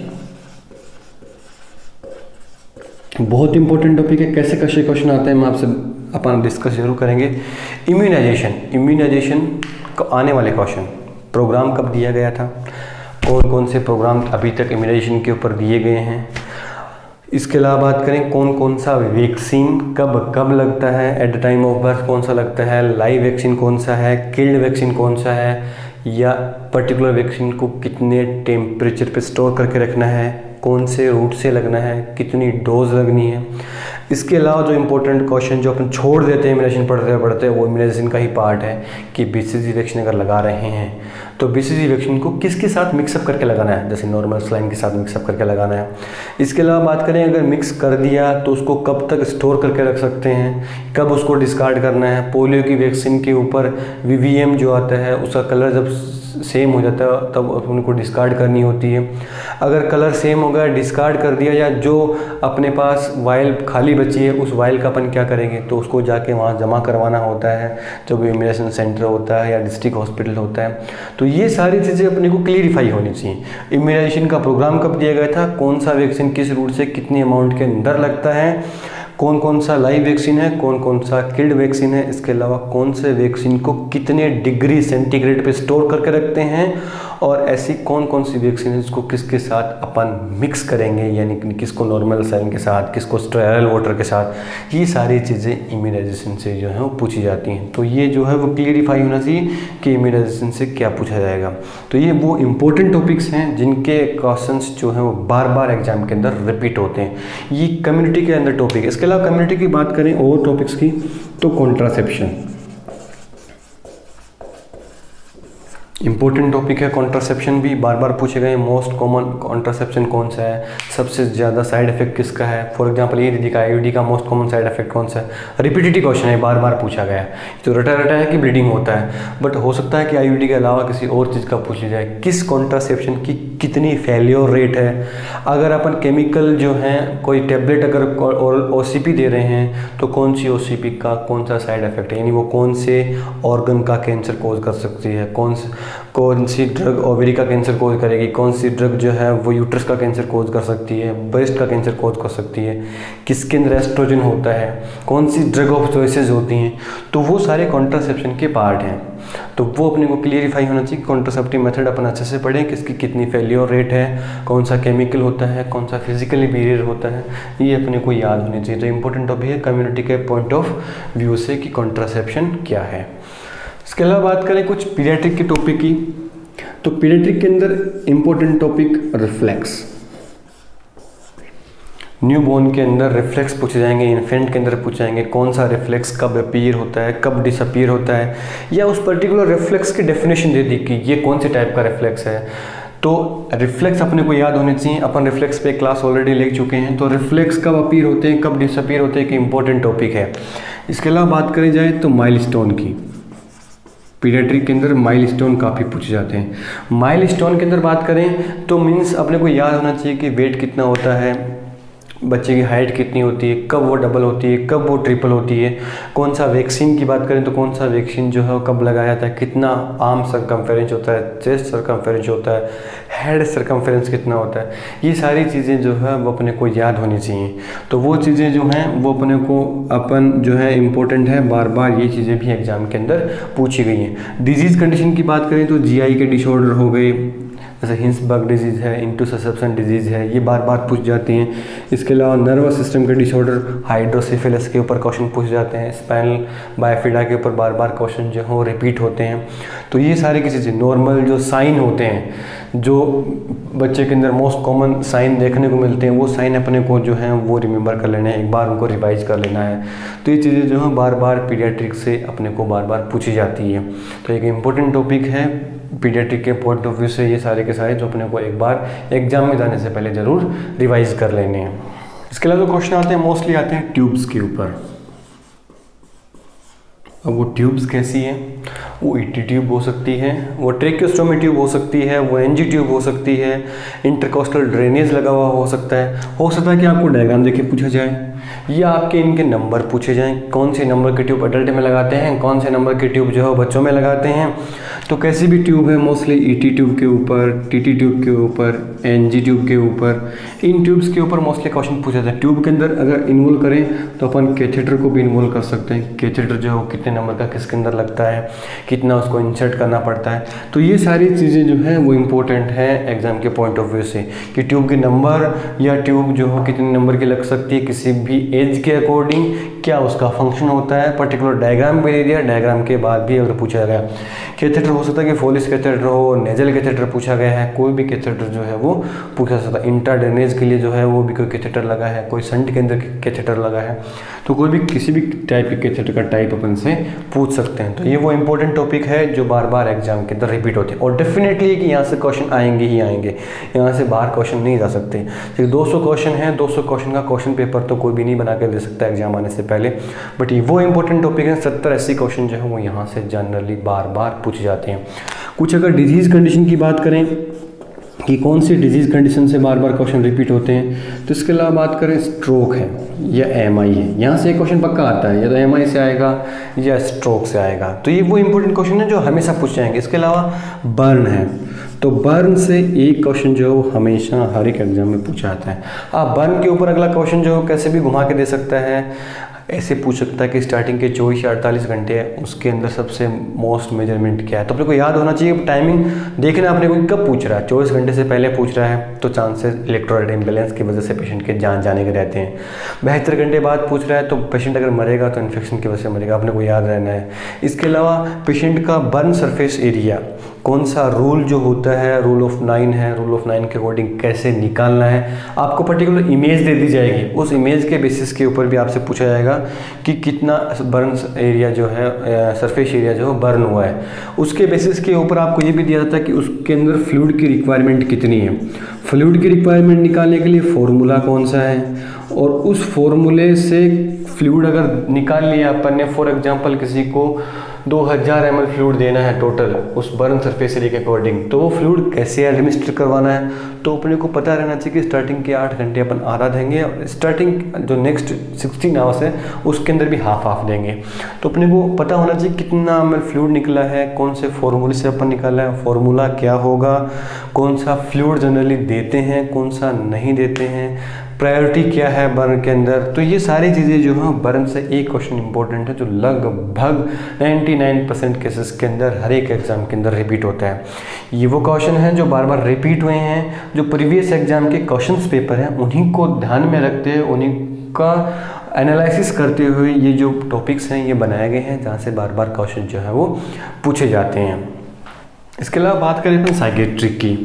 बहुत इंपॉर्टेंट टॉपिक है। कैसे कैसे क्वेश्चन आते हैं मैं आपसे अपन डिस्कस जरूर करेंगे। इम्यूनाइजेशन, इम्यूनाइजेशन को आने वाले क्वेश्चन, प्रोग्राम कब दिया गया था, कौन कौन से प्रोग्राम अभी तक इम्यूनाइजेशन के ऊपर दिए गए हैं। इसके अलावा बात करें कौन कौन सा वैक्सीन कब कब लगता है, at the time of birth कौन सा लगता है, लाइव वैक्सीन कौन सा है, किल्ड वैक्सीन कौन सा है, या पर्टिकुलर वैक्सीन को कितने टेम्परेचर पे स्टोर करके रखना है, कौन से रूट से लगना है, कितनी डोज लगनी है। इसके अलावा जो इंपॉर्टेंट क्वेश्चन जो अपन छोड़ देते हैं इम्यूनाइजेशन पढ़ते पढ़ते वो इम्यूनाइजेशन का ही पार्ट है कि बीसीजी वैक्सीन अगर लगा रहे हैं तो बीसीजी वैक्सीन को किसके साथ मिक्सअप करके लगाना है, जैसे नॉर्मल स्लाइन के साथ मिक्सअप करके लगाना है। इसके अलावा बात करें अगर मिक्स कर दिया तो उसको कब तक स्टोर करके रख सकते हैं, कब उसको डिस्कार्ड करना है। पोलियो की वैक्सीन के ऊपर वीवीएम जो आता है उसका कलर जब सेम हो जाता है तब उनको डिस्कार्ड करनी होती है। अगर कलर सेम हो गया डिस्कार्ड कर दिया या जो अपने पास वाइल खाली बची है उस वाइल का अपन क्या करेंगे तो उसको जाके वहाँ जमा करवाना होता है जो भी इम्यूनाइजेशन सेंटर होता है या डिस्ट्रिक्ट हॉस्पिटल होता है। तो ये सारी चीज़ें अपने को क्लियरिफाई होनी चाहिए। इम्यूनाइजेशन का प्रोग्राम कब दिया गया था, कौन सा वैक्सीन किस रूट से कितनी अमाउंट के अंदर लगता है, कौन कौन सा लाइव वैक्सीन है, कौन कौन सा किल्ड वैक्सीन है, इसके अलावा कौन से वैक्सीन को कितने डिग्री सेंटीग्रेड पे स्टोर करके रखते हैं और ऐसी कौन कौन सी वैक्सीन है जिसको किसके साथ अपन मिक्स करेंगे, यानी कि किसको नॉर्मल साइन के साथ, किसको स्टेराइल वाटर के साथ। ये सारी चीज़ें इम्यूनाइजेशन से जो है वो पूछी जाती हैं। तो ये जो है वो क्लियरिफाई होना चाहिए कि इम्यूनाइजेशन से क्या पूछा जाएगा। तो ये वो इम्पोर्टेंट टॉपिक्स हैं जिनके क्वेश्चंस जो हैं वो बार बार एग्जाम के अंदर रिपीट होते हैं। ये कम्युनिटी के अंदर टॉपिक है। इसके अलावा कम्युनिटी की बात करें और टॉपिक्स की तो कॉन्ट्रासेप्शन इंपॉर्टेंट टॉपिक है। कॉन्ट्रासेप्शन भी बार बार पूछे गए। मोस्ट कॉमन कॉन्ट्रासेप्शन कौन सा है, सबसे ज़्यादा साइड इफेक्ट दिखा है। फॉर एग्जांपल ये दिखा आईयूडी का मोस्ट कॉमन साइड इफेक्ट कौन सा है। रिपीटेटिव क्वेश्चन है, बार बार पूछा गया है। तो रटा रटा है कि ब्लीडिंग होता है, बट हो सकता है कि आईयूडी के अलावा किसी और चीज़ का पूछ लिया जाए। किस कॉन्ट्रासेप्शन की कितनी फेल्योर रेट है। अगर अपन केमिकल जो है कोई टेबलेट अगर ओसीपी दे रहे हैं तो कौन सी ओसीपी का कौन सा साइड इफेक्ट है, यानी वो कौन से ऑर्गन का कैंसर कोज कर सकती है, कौन से कौन सी ड्रग ओवरी का कैंसर कोज करेगी, कौन सी ड्रग जो है वो यूट्रस का कैंसर कोज कर सकती है, ब्रेस्ट का कैंसर कोज कर सकती है, किसके अंदर एस्ट्रोजन होता है, कौन सी ड्रग ऑफ चॉइसेस होती हैं। तो वो सारे कॉन्ट्रासेप्शन के पार्ट हैं। तो वो अपने को क्लियरिफाई होना चाहिए। कॉन्ट्रासेप्टिव मेथड अपन अच्छे से पढ़ें, किसकी कितनी फेल्योर रेट है, कौन सा केमिकल होता है, कौन सा फिजिकली बैरियर होता है, ये अपने को याद होनी चाहिए। तो इंपॉर्टेंट टॉपिक है कम्युनिटी के पॉइंट ऑफ व्यू से कि कॉन्ट्रासेप्शन क्या है। इसके अलावा बात करें कुछ पीडियाट्रिक के टॉपिक की, तो पीडियाट्रिक के अंदर इंपॉर्टेंट टॉपिक रिफ्लेक्स। न्यूबॉर्न के अंदर रिफ्लेक्स पूछे जाएंगे, इन्फेंट के अंदर पूछे जाएंगे कौन सा रिफ्लेक्स कब अपीयर होता है, कब डिसअपीयर होता है, या उस पर्टिकुलर रिफ्लेक्स की डेफिनेशन दे दी कि ये कौन से टाइप का रिफ्लेक्स है। तो रिफ्लेक्स अपने को याद होने चाहिए। अपन रिफ्लेक्स पे क्लास ऑलरेडी ले चुके हैं। तो रिफ्लेक्स कब अपीयर होते हैं, कब डिसअपीयर होते हैं कि इंपॉर्टेंट टॉपिक है। इसके अलावा बात करी जाए तो माइलस्टोन की, पीडियाट्रिक के अंदर माइलस्टोन काफ़ी पूछे जाते हैं। माइलस्टोन के अंदर बात करें तो मीन्स अपने को याद होना चाहिए कि वेट कितना होता है, बच्चे की हाइट कितनी होती है, कब वो डबल होती है, कब वो ट्रिपल होती है, कौन सा वैक्सीन की बात करें तो कौन सा वैक्सीन जो है वो कब लगाया जाता है, कितना आर्म सरकमफेरेंस होता है, चेस्ट सरकमफेरेंस होता है, हेड सरकमफेरेंस कितना होता है। ये सारी चीज़ें जो है वो अपने को याद होनी चाहिए। तो वो चीज़ें जो हैं वो अपने को अपन जो है इम्पोर्टेंट है, बार बार ये चीज़ें भी एग्जाम के अंदर पूछी गई हैं। डिजीज़ कंडीशन की बात करें तो जीआई के डिसऑर्डर हो गए, जैसे हिंसबर्ग डिजीज़ है, इंटरसेप्शन डिजीज़ है, ये बार बार पूछ जाती हैं। इसके अलावा नर्वस सिस्टम के डिसऑर्डर, हाइड्रोसिफिलिस के ऊपर क्वेश्चन पूछ जाते हैं। स्पाइनल बायफिडा के ऊपर बार बार क्वेश्चन जो हो रिपीट होते हैं। तो ये सारी की चीज़ें नॉर्मल जो साइन होते हैं, जो बच्चे के अंदर मोस्ट कॉमन साइन देखने को मिलते हैं, वो साइन अपने को जो है वो रिमेंबर कर लेना है, एक बार उनको रिवाइज कर लेना है। तो ये चीज़ें जो हैं बार बार पीडियाट्रिक से अपने को बार बार पूछी जाती है। तो एक इम्पोर्टेंट टॉपिक है पीडियाट्रिक के पॉइंट ऑफ व्यू से, ये सारे के सारे जो अपने को एक बार एग्जाम में जाने से पहले ज़रूर रिवाइज कर लेने हैं। इसके अलावा जो क्वेश्चन आते हैं मोस्टली आते हैं ट्यूब्स के ऊपर। अब वो ट्यूब्स कैसी हैं, वो ईटी ट्यूब हो सकती है, वो ट्रेकियोस्टोमी ट्यूब हो सकती है, वो एनजी ट्यूब हो सकती है, इंटरकोस्टल ड्रेनेज लगा हुआ हो सकता है। हो सकता है कि आपको डायग्राम देके पूछा जाए या आपके इनके नंबर पूछे जाएं, कौन से नंबर के ट्यूब अडल्ट में लगाते हैं, कौन से नंबर के ट्यूब जो है बच्चों में लगाते हैं। तो कैसी भी ट्यूब है, मोस्टली ईटी ट्यूब के ऊपर, टीटी ट्यूब के ऊपर, एनजी ट्यूब के ऊपर, इन ट्यूब्स के ऊपर मोस्टली क्वेश्चन पूछा जाता है। ट्यूब के अंदर अगर इन्वॉल्व करें तो अपन कैथेटर को भी इन्वॉल्व कर सकते हैं। कैथेटर जो है कितने नंबर का किसके अंदर लगता है, कितना उसको इंसर्ट करना पड़ता है। तो ये सारी चीज़ें जो हैं वो इम्पोर्टेंट है एग्जाम के पॉइंट ऑफ व्यू से, कि ट्यूब के नंबर या ट्यूब जो हो कितने नंबर की लग सकती है किसी भी एज के अकॉर्डिंग, क्या उसका फंक्शन होता है, पर्टिकुलर डायग्राम भी दे दिया, डायग्राम के बाद भी अगर पूछा गया कैथेटर हो सकता है कि फोलिस कैथेटर हो, नेजल कैथेटर पूछा गया है, कोई भी कैथेटर जो है वो पूछा सकता है। इंट्राड्रेनेज के लिए जो है वो भी कोई कैथेटर लगा है, कोई संट के अंदर कैथेटर लगा है, तो कोई भी किसी भी टाइप के कैथेटर का टाइप अपन से पूछ सकते हैं। तो ये वो इंपॉर्टेंट टॉपिक है जो बार बार एग्जाम के अंदर रिपीट होते हैं और डेफिनेटली कि यहाँ से क्वेश्चन आएंगे ही आएंगे, यहाँ से बाहर क्वेश्चन नहीं जा सकते। दो सौ क्वेश्चन है, दो सौ क्वेश्चन का क्वेश्चन पेपर तो कोई भी नहीं बना के दे सकता एग्जाम आने से पहले, बट ये वो इंपॉर्टेंट टॉपिक है। सत्तर अस्सी क्वेश्चन जो है वो यहाँ से जनरली बार बार पूछे जाते हैं। कुछ अगर डिजीज़ कंडीशन की बात करें कि कौन सी डिजीज़ कंडीशन से बार बार क्वेश्चन रिपीट होते हैं, तो इसके अलावा बात करें स्ट्रोक है या एम आई है, यहाँ से एक क्वेश्चन पक्का आता है, या तो एम आई से आएगा या स्ट्रोक से आएगा, तो ये वो इंपॉर्टेंट क्वेश्चन है जो हमेशा पूछ जाएंगे। इसके अलावा बर्न है, तो बर्न से एक क्वेश्चन जो हमेशा हर एक एग्जाम में पूछा जाता है। आप बर्न के ऊपर अगला क्वेश्चन जो कैसे भी घुमा के दे सकता है, ऐसे पूछ सकता है कि स्टार्टिंग के चौबीस या अड़तालीस घंटे है, उसके अंदर सबसे मोस्ट मेजरमेंट क्या है। तो अपने को याद होना चाहिए, टाइमिंग देखना अपने को कब पूछ रहा है, चौबीस घंटे से पहले पूछ रहा है तो चांसेस इलेक्ट्रोलाइट इम्बैलेंस की वजह से पेशेंट के जान जाने के रहते हैं। बहत्तर घंटे बाद पूछ रहा है तो पेशेंट अगर मरेगा तो इन्फेक्शन की वजह से मरेगा, अपने को याद रहना है। इसके अलावा पेशेंट का बर्न सरफेस एरिया कौन सा रूल जो होता है, रूल ऑफ नाइन है, रूल ऑफ नाइन के अकॉर्डिंग कैसे निकालना है, आपको पर्टिकुलर इमेज दे दी जाएगी, उस इमेज के बेसिस के ऊपर भी आपसे पूछा जाएगा कि कितना बर्न एरिया जो है, सरफेस एरिया जो है बर्न हुआ है। उसके बेसिस के ऊपर आपको ये भी दिया जाता है कि उसके अंदर फ्लूइड की रिक्वायरमेंट कितनी है। फ्लूइड की रिक्वायरमेंट निकालने के लिए फॉर्मूला कौन सा है, और उस फॉर्मूले से फ्लूइड अगर निकाल लिया अपन ने, फॉर एग्जांपल किसी को दो हज़ार एम एल फ्लूइड देना है टोटल उस बर्न सरफेस एरिया के अकॉर्डिंग, तो वो फ्लूइड कैसे एडमिनिस्टर करवाना है, तो अपने को पता रहना चाहिए कि स्टार्टिंग के आठ घंटे अपन आधा देंगे और स्टार्टिंग जो नेक्स्ट सिक्सटीन आवर्स है उसके अंदर भी हाफ हाफ देंगे। तो अपने को पता होना चाहिए कितना एम एल फ्लूइड निकला है, कौन से फॉर्मूले से अपन निकाला है, फॉर्मूला क्या होगा, कौन सा फ्लूइड जनरली देते हैं, कौन सा नहीं देते हैं, प्रायोरिटी क्या है बर्न के अंदर। तो ये सारी चीज़ें जो हैं बर्न से एक क्वेश्चन इंपॉर्टेंट है जो लगभग निन्यानवे परसेंट केसेस के अंदर हर एक एग्जाम के अंदर रिपीट होता है। ये वो क्वेश्चन हैं जो बार बार रिपीट हुए हैं, जो प्रीवियस एग्जाम के क्वेश्चंस पेपर हैं उन्हीं को ध्यान में रखते हुए, उन्हीं का एनालिसिस करते हुए ये जो टॉपिक्स हैं ये बनाए गए हैं जहाँ से बार बार क्वेश्चन जो है वो पूछे जाते हैं। इसके अलावा बात करें अपन साइकेट्रिक की,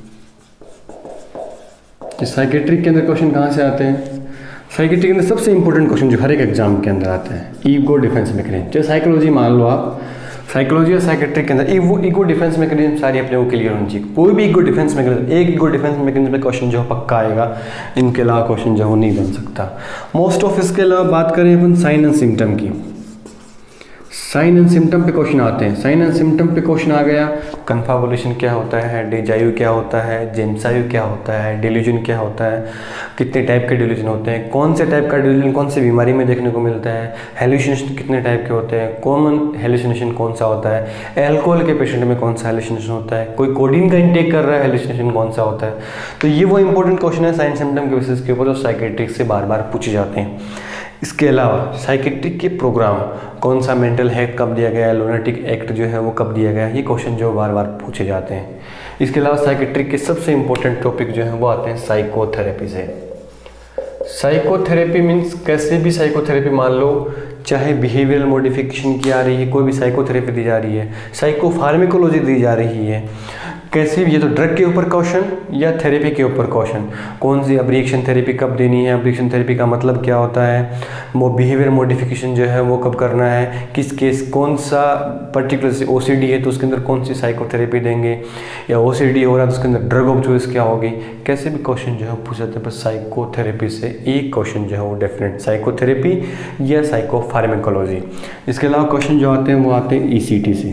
साइकेट्रिक के अंदर क्वेश्चन कहाँ से आते हैं। साइकेट्रिक के अंदर सबसे इंपॉर्टेंट क्वेश्चन जो हर एक एग्जाम के अंदर आता है, ईगो डिफेंस मैकेनिज्म। चाहे साइकोलॉजी मान लो आप, साइकोलॉजी और साइकेट्रिक के अंदर वो ईगो डिफेंस मैकेनिज्म सारी अपने को क्लियर होनी चाहिए। कोई भी ईगो डिफेंस मैकेनिज्म, एक ईगो डिफेंस मैकेनिज्म में क्वेश्चन जो पक्का आएगा, इनके अलावा क्वेश्चन जो नहीं बन सकता मोस्ट ऑफ। इसके अलावा बात करें अपन साइन एंड सिम्टम की, साइन एंड सिम्टम पे क्वेश्चन आते हैं। साइन एंड सिम्टम पे क्वेश्चन आ गया, कन्फाबुलेशन क्या होता है, डेजायु क्या होता है, जेम्सायु क्या होता है, डिल्यूजन क्या होता है, कितने टाइप के डिल्यूजन होते हैं, कौन से टाइप का डिल्यूजन कौन सी बीमारी में देखने को मिलता है, हेलुसिनेशन कितने टाइप के होते हैं, कॉमन हेलुसिनेशन कौन सा होता है, एल्कोहल के पेशेंट में कौन सा हेलुसिनेशन होता है, कोई कोडीन का इंटेक कर रहा है हेलुसिनेशन कौन सा होता है। तो ये वो इंपॉर्टेंट क्वेश्चन है साइन सिम्टम के बेसिस के ऊपर जो साइकेट्रिक से बार बार पूछे जाते हैं। इसके अलावा साइकेट्रिक के प्रोग्राम, कौन सा मेंटल हेल्थ कब दिया गया है, लुनेटिक एक्ट जो है वो कब दिया गया है, ये क्वेश्चन जो बार बार पूछे जाते हैं। इसके अलावा साइकेट्रिक के सबसे इंपॉर्टेंट टॉपिक जो है वो आते हैं साइकोथेरेपी से। साइकोथेरेपी मीन्स कैसे भी साइकोथेरेपी मान लो, चाहे बिहेवियरल मॉडिफिकेशन की आ रही है, कोई भी साइकोथेरेपी दी जा रही है, साइकोफार्मेकोलॉजी दी जा रही है, कैसे भी, ये तो ड्रग के ऊपर क्वेश्चन या थेरेपी के ऊपर क्वेश्चन, कौन सी अब रिएक्शन थेरेपी कब देनी है, अब रिएक्शन थेरेपी का मतलब क्या होता है, वो बिहेवियर मॉडिफिकेशन जो है वो कब करना है, किस केस कौन सा पर्टिकुलर से ओसीडी है तो उसके अंदर कौन सी साइकोथेरेपी देंगे, या ओसीडी हो रहा है तो उसके अंदर ड्रग ऑफ चॉइस क्या होगी, कैसे भी क्वेश्चन जो है पूछ जाते हैं। बस साइकोथेरेपी से एक क्वेश्चन जो है वो डेफिनेट साइकोथेरेपी या साइकोफार्मेकोलॉजी। इसके अलावा क्वेश्चन जो आते हैं वो आते हैं ईसीटी से।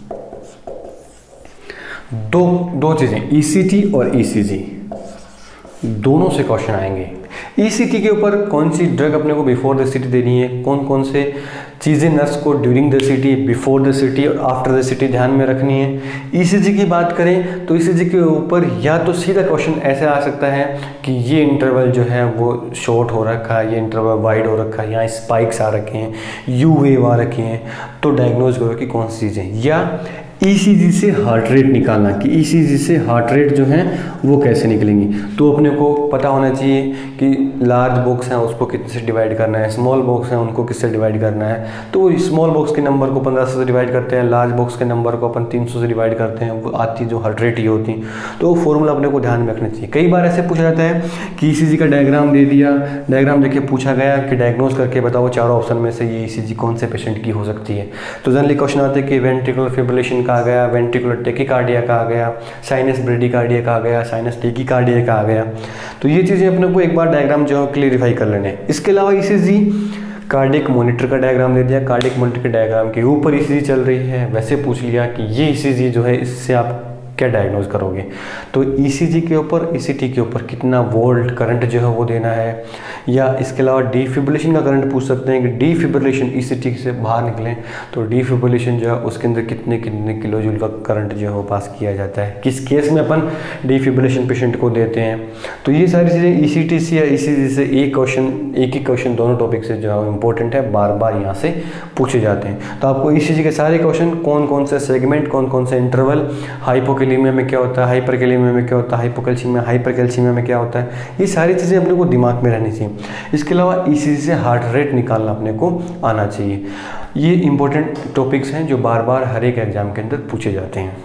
दो दो चीज़ें, ईसीटी और ईसीजी, दोनों से क्वेश्चन आएंगे। ईसीटी के ऊपर कौन सी ड्रग अपने को बिफोर द सीटी देनी है, कौन कौन से चीज़ें नर्स को during the CT, before the CT और आफ्टर द सीटी ध्यान में रखनी है। ईसीजी की बात करें तो ईसीजी के ऊपर या तो सीधा क्वेश्चन ऐसे आ सकता है कि ये इंटरवल जो है वो शॉर्ट हो रखा है, ये इंटरवल वाइड हो रखा है, यहाँ स्पाइक्स आ रखे हैं, यू वेव आ रखे हैं, तो डायग्नोज करो कि कौन सी चीज़ें, या ईसीजी से हार्ट रेट निकालना कि ईसीजी से हार्ट रेट जो है वो कैसे निकलेंगी। तो अपने को पता होना चाहिए कि लार्ज बॉक्स हैं उसको किससे डिवाइड करना है, स्मॉल बॉक्स हैं उनको किससे डिवाइड करना है। तो स्मॉल बॉक्स के नंबर को पंद्रह सौ से डिवाइड करते हैं, लार्ज बॉक्स के नंबर को अपन तीन सौ से डिवाइड करते हैं, वो आती जो हार्ट रेट ये होती। तो वो फॉर्मूला अपने को ध्यान में रखना चाहिए। कई बार ऐसे पूछा जाता है कि ईसीजी का डायग्राम दे दिया, डायग्राम देके पूछा गया कि डायग्नोज करके बताओ चारों ऑप्शन में से ये ईसीजी कौन से पेशेंट की हो सकती है। तो जनरली क्वेश्चन आते हैं कि वेंट्रिकुलर फिब्रिलेशन का आ गया, वेंट्रिकुलर टेकिकार्डिया का आ गया, साइनस ब्रेडिकार्डिया का आ गया, साइनस टेकिकार्डिया का आ गया। तो ये चीज़ें अपने को एक बार डायग्राम जो है क्लियरिफाई कर लेने हैं। इसके अलावा ईसीजी कार्डिक मॉनिटर का डायग्राम दे दिया, कार्डिक मॉनिटर के डायग्राम के ऊपर ईसीजी चल रही है, वैसे पूछ लिया कि ये ईसीजी जो है इससे आप क्या डायग्नोज करोगे। तो ईसीजी के ऊपर, ईसीटी के ऊपर कितना वोल्ट करंट जो है वो देना है, या इसके अलावा डीफिब्रिलेशन का करंट पूछ सकते हैं कि डीफिब्रिलेशन ईसीटी से बाहर निकलें तो डीफिब्रिलेशन जो है उसके अंदर कितने कितने किलो जूल का करंट जो है वो पास किया जाता है, किस केस में अपन डीफिब्रिलेशन पेशेंट को देते हैं। तो ये सारी चीज़ें ईसीटी से या ईसीजी से एक क्वेश्चन एक ही क्वेश्चन दोनों टॉपिक से जो है इंपॉर्टेंट है, बार बार यहाँ से पूछे जाते हैं। तो आपको ईसीजी के सारे क्वेश्चन कौन कौन से सेगमेंट, कौन कौन से इंटरवल, हाइपोकैलेमिया में क्या होता है, हाइपरकैलेमिया में क्या होता है, हाइपोकैल्सीमिया हाइपरकैल्सीमिया में क्या होता है, ये सारी चीज़ें अपने को दिमाग में रहनी चाहिए। इसके अलावा ईसीजी से हार्ट रेट निकालना अपने को आना चाहिए। ये इंपॉर्टेंट टॉपिक्स हैं जो बार बार हर एक एग्जाम के अंदर पूछे जाते हैं।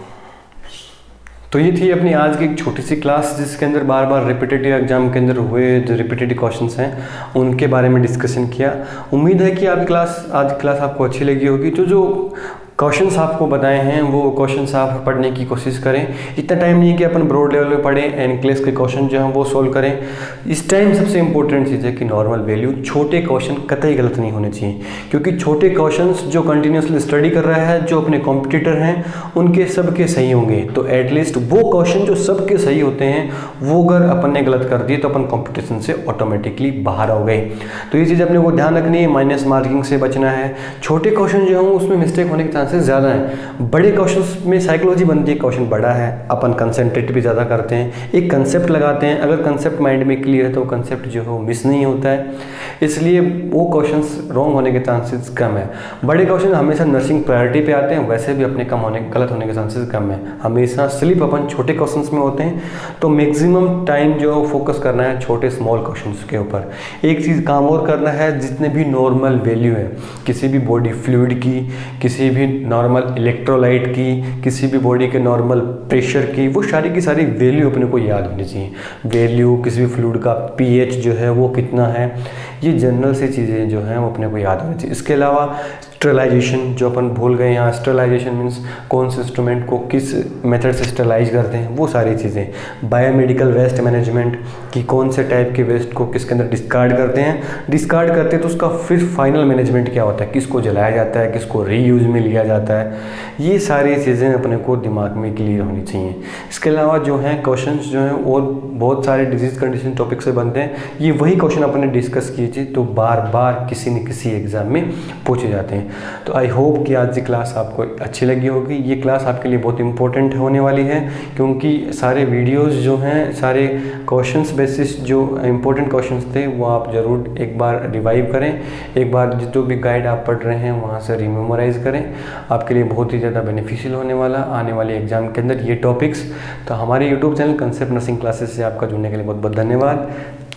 तो ये थी अपनी आज की एक छोटी सी क्लास जिसके अंदर बार बार रिपीटेटिव एग्जाम के अंदर हुए जो रिपीटेटिव क्वेश्चंस हैं उनके बारे में डिस्कशन किया। उम्मीद है कि आपकी क्लास आज की क्लास आपको अच्छी लगी होगी। जो जो क्वेश्चंस आपको बताए हैं वो क्वेश्चंस आप पढ़ने की कोशिश करें। इतना टाइम नहीं कि अपन ब्रॉड लेवल पे पढ़ें, एनक्लेस के क्वेश्चन जो हैं वो सोल्व करें। इस टाइम सबसे इंपॉर्टेंट चीज़ है कि नॉर्मल वैल्यू, छोटे क्वेश्चन कतई गलत नहीं होने चाहिए, क्योंकि छोटे क्वेश्चंस जो कंटिन्यूसली स्टडी कर रहा है, जो अपने कॉम्पिटिटर हैं उनके सबके सही होंगे। तो एटलीस्ट वो क्वेश्चन जो सबके सही होते हैं वो अगर अपन ने गलत कर दिए तो अपन कॉम्पिटिशन से ऑटोमेटिकली बाहर हो गए। तो ये चीज़ अपने को ध्यान रखनी है, माइनस मार्किंग से बचना है। छोटे क्वेश्चन जो हों उसमें मिस्टेक होने के चांसेस ज़्यादा है। बड़े क्वेश्चंस में साइकोलॉजी बनती है, क्वेश्चन बड़ा है, अपन कंसंट्रेट भी ज़्यादा करते हैं, एक कंसेप्ट लगाते हैं। अगर कंसेप्ट माइंड में क्लियर है तो कंसेप्ट जो है वो मिस नहीं होता है, इसलिए वो क्वेश्चंस रॉन्ग होने के चांसेस कम है। बड़े क्वेश्चन हमेशा नर्सिंग प्रायोरिटी पे आते हैं, वैसे भी अपने कम होने गलत होने के चांसेस कम है। हमेशा स्लिप अपन छोटे क्वेश्चंस में होते हैं, तो मैक्सिमम टाइम जो फोकस करना है छोटे स्मॉल क्वेश्चंस के ऊपर। एक चीज़ काम और करना है, जितने भी नॉर्मल वैल्यू है किसी भी बॉडी फ्लूइड की, किसी भी नॉर्मल इलेक्ट्रोलाइट की, किसी भी बॉडी के नॉर्मल प्रेशर की, वो सारी की सारी वैल्यू अपने को याद होनी चाहिए। वैल्यू किसी भी फ्लूइड का पीएच जो है वो कितना है, ये जनरल से चीज़ें जो हैं वो अपने को याद होनी चाहिए। इसके अलावा स्टरलाइजेशन जो अपन भूल गए यहाँ, स्टरलाइजेशन मीन्स कौन से इंस्ट्रूमेंट को किस मेथड से स्टरलाइज करते हैं, वो सारी चीज़ें। बायोमेडिकल वेस्ट मैनेजमेंट की कौन से टाइप के वेस्ट को किसके अंदर डिस्कार्ड करते हैं, डिस्कार्ड करते हैं तो उसका फिर फाइनल मैनेजमेंट क्या होता है, किसको जलाया जाता है, किसको रीयूज में लिया जाता है, ये सारी चीज़ें अपने को दिमाग में क्लियर होनी चाहिए। इसके अलावा जो हैं क्वेश्चंस जो हैं और बहुत सारे डिजीज़ कंडीशन टॉपिक से बनते हैं, ये वही क्वेश्चन अपने डिस्कस कीजिए तो बार बार किसी न किसी एग्ज़ाम में पूछे जाते हैं। तो आई होप कि आज की क्लास आपको अच्छी लगी होगी। ये क्लास आपके लिए बहुत इंपॉर्टेंट होने वाली है, क्योंकि सारे वीडियोस जो हैं, सारे क्वेश्चंस बेसिस जो इंपॉर्टेंट क्वेश्चंस थे वो आप ज़रूर एक बार रिवाइव करें, एक बार जो भी गाइड आप पढ़ रहे हैं वहाँ से रिमेमोराइज़ करें। आपके लिए बहुत ही ज़्यादा बेनिफिशियल होने वाला आने वाले एग्जाम के अंदर ये टॉपिक्स। तो हमारे YouTube channel concept nursing classes से आपका जुड़ने के लिए बहुत बहुत धन्यवाद।